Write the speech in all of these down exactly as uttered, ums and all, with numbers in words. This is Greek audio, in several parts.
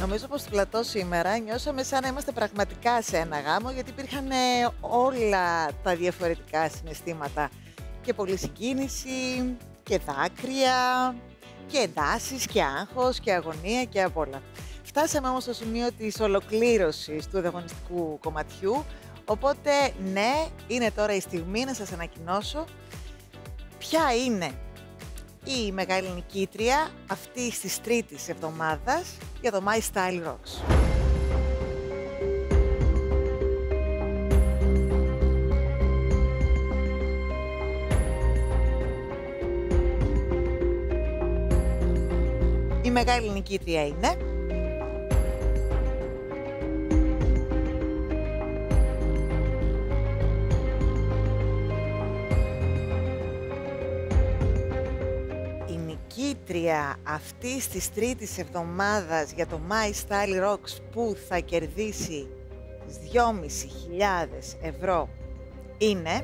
Νομίζω πως στο πλατό σήμερα νιώσαμε σαν να είμαστε πραγματικά σε ένα γάμο, γιατί υπήρχαν όλα τα διαφορετικά συναισθήματα. Και πολλή συγκίνηση, και δάκρυα, και εντάσεις, και άγχος, και αγωνία και απ' όλα. Φτάσαμε όμως στο σημείο της ολοκλήρωσης του διαγωνιστικού κομματιού, οπότε ναι, είναι τώρα η στιγμή να σας ανακοινώσω ποια είναι η μεγάλη νικήτρια αυτής της τρίτης εβδομάδας για το My Style Rocks. Η μεγάλη νικήτρια είναι η νικήτρια αυτής της τρίτης εβδομάδας για το My Style Rocks, που θα κερδίσει τις δυόμισι χιλιάδες ευρώ, είναι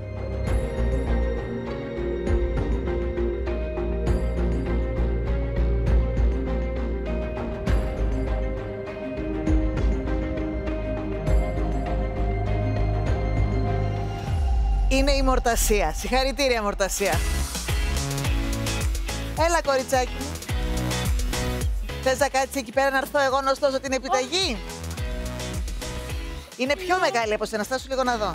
Είναι η Μορτασία. Συγχαρητήρια, Μορτασία. Έλα, κοριτσάκι μου. Θες να κάτσεις εκεί πέρα να έρθω εγώ να σου δώσω την επιταγή? Είναι πιο μεγάλη από σένα. Στάσου λίγο να δω.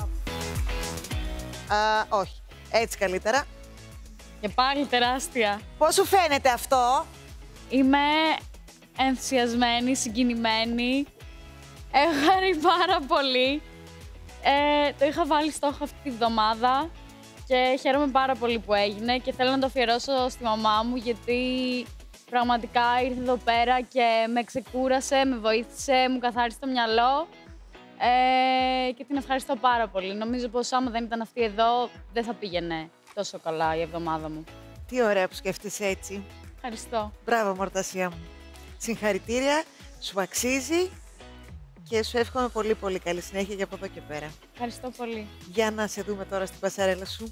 Α, όχι. Έτσι καλύτερα. Και πάλι τεράστια. Πώς σου φαίνεται αυτό? Είμαι ενθουσιασμένη, συγκινημένη. Έχω χαρεί πάρα πολύ. Ε, το είχα βάλει στόχο αυτή τη βδομάδα και χαίρομαι πάρα πολύ που έγινε και θέλω να το αφιερώσω στη μαμά μου, γιατί πραγματικά ήρθε εδώ πέρα και με ξεκούρασε, με βοήθησε, μου καθάρισε το μυαλό ε, και την ευχαριστώ πάρα πολύ. Νομίζω πως άμα δεν ήταν αυτή εδώ δεν θα πήγαινε τόσο καλά η εβδομάδα μου. Τι ωραία που σκέφτεσαι έτσι. Ευχαριστώ. Μπράβο, Μορτασία μου. Συγχαρητήρια, σου αξίζει. Και σου εύχομαι πολύ πολύ καλή συνέχεια για από εδώ και πέρα. Ευχαριστώ πολύ. Για να σε δούμε τώρα στην πασαρέλα σου.